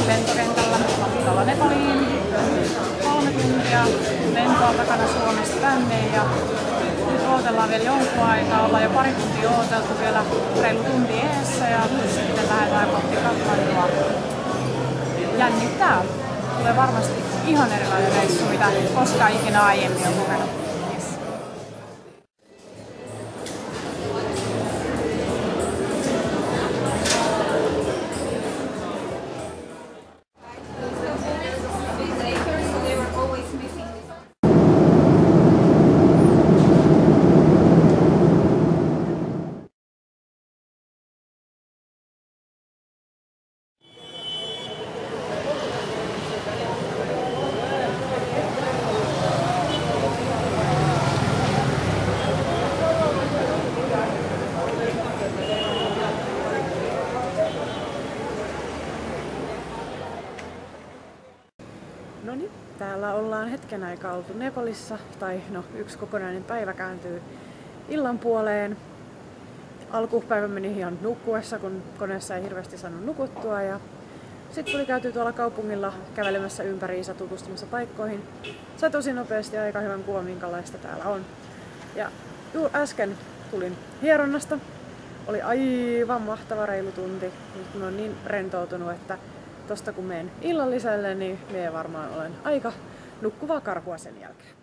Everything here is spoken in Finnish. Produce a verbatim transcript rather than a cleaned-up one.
lentokentällä matkalla Nepaliin. Kolme tuntia lentoa takana Suomesta tänne ja nyt odotellaan vielä jonkun aikaa. Ollaan jo pari tuntia odoteltu, vielä reilu tunti eessä ja sitten lähdetään kohti Kathmandua. Jännittää. Tulee varmasti ihan erilainen reissu, mitä koskaan ikinä aiemmin on kokenut. No niin, täällä ollaan hetken aikaa oltu Nepalissa, tai no yksi kokonainen päivä kääntyy illan puoleen. Alkupäivä meni ihan nukkuessa, kun koneessa ei hirveästi saanut nukuttua. Ja sitten tuli käyty tuolla kaupungilla kävelemässä ympäriinsä tutustumassa paikkoihin. Sai tosi nopeasti aika hyvän kuvan, minkälaista täällä on. Ja juuri äsken tulin hieronnasta. Oli aivan mahtava reilu tunti. Nyt kun on niin rentoutunut, että tosta kun menen illalliselle, niin mie varmaan olen aika nukkuvaa karhua sen jälkeen.